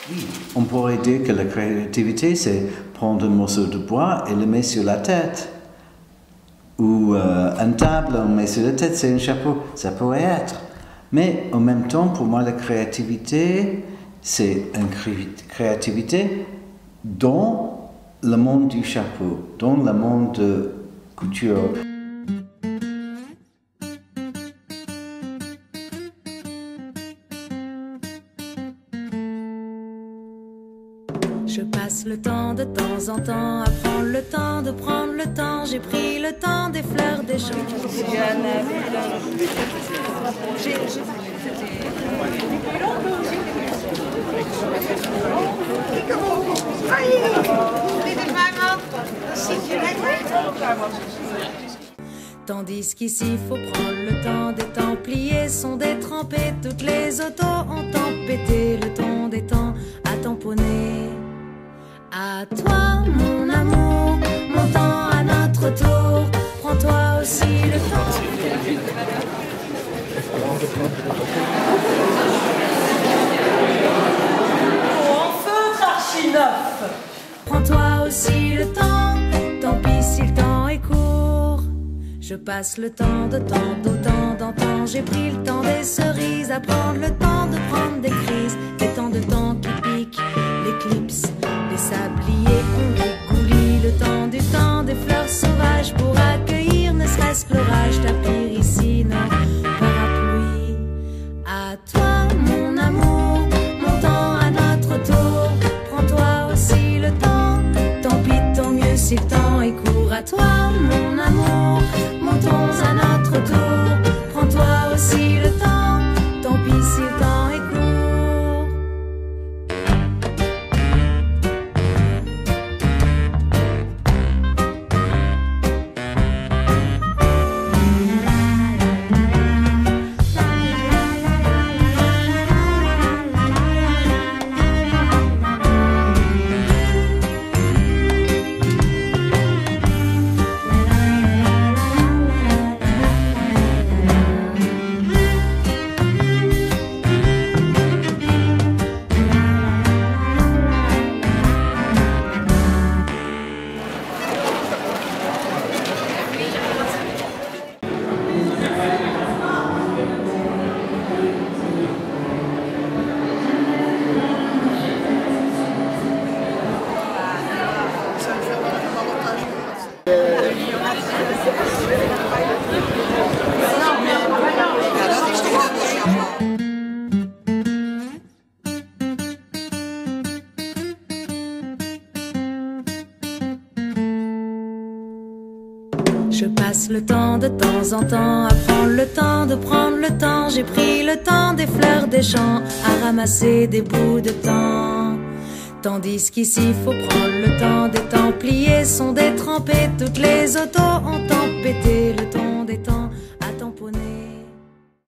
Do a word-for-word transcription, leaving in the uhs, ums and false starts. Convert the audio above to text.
Oui, on pourrait dire que la créativité, c'est prendre un morceau de bois et le mettre sur la tête. Ou euh, une table, on met sur la tête, c'est un chapeau. Ça pourrait être. Mais en même temps, pour moi, la créativité, c'est une créativité dans le monde du chapeau, dans le monde de couture. Je passe le temps de temps en temps à prendre le temps de prendre le temps. J'ai pris le temps des fleurs, des champs. Tandis qu'ici faut prendre le temps des temps pliés, sont détrempés. Toutes les autos ont tempêté le ton des temps à tamponner. À toi, mon amour, mon temps à notre tour. Prends-toi aussi le temps. En feu, archi neuf. Prends-toi aussi le temps. Tant pis si le temps est court. Je passe le temps de temps, d'autant d'antan. J'ai pris le temps des cerises, à prendre le temps de prendre des crises. Des temps de temps qui piquent l'éclipse. Les sabliers ont des goulis, le temps du temps des fleurs sauvages pour accueillir ne serait-ce que l'orage, tapir ici nos parapluies. À toi, mon amour, mon temps à notre tour. Prends-toi aussi le temps, tant pis, tant mieux si le temps est court. À toi, mon amour, montons à notre tour. Prends-toi aussi le temps, tant pis si le temps est court. Je passe le temps de temps en temps à prendre le temps de prendre le temps. J'ai pris le temps des fleurs des champs, à ramasser des bouts de temps. Tandis qu'ici faut prendre le temps des temps pliés, sont détrempés. Toutes les autos ont tempêté le ton des temps.